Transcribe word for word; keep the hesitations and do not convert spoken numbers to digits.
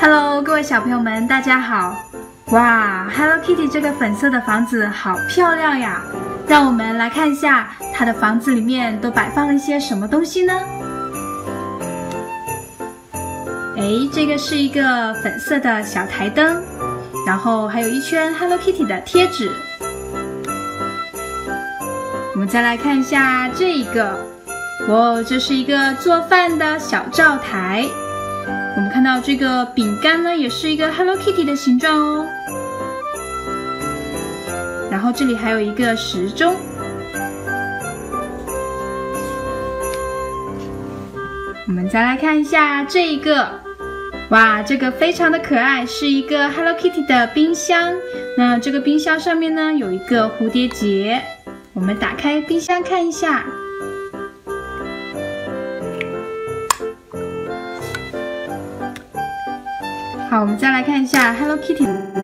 Hello， 各位小朋友们，大家好！哇 ，Hello Kitty 这个粉色的房子好漂亮呀！让我们来看一下它的房子里面都摆放了一些什么东西呢？哎，这个是一个粉色的小台灯，然后还有一圈 Hello Kitty 的贴纸。我们再来看一下这个，哇，这是一个做饭的小灶台。我们看到这个饼干呢，也是一个 Hello Kitty 的形状哦。然后这里还有一个时钟。我们再来看一下这一个，哇，这个非常的可爱，是一个 Hello Kitty 的冰箱。那这个冰箱上面呢有一个蝴蝶结。我们打开冰箱看一下。好，我们再来看一下 Hello Kitty 的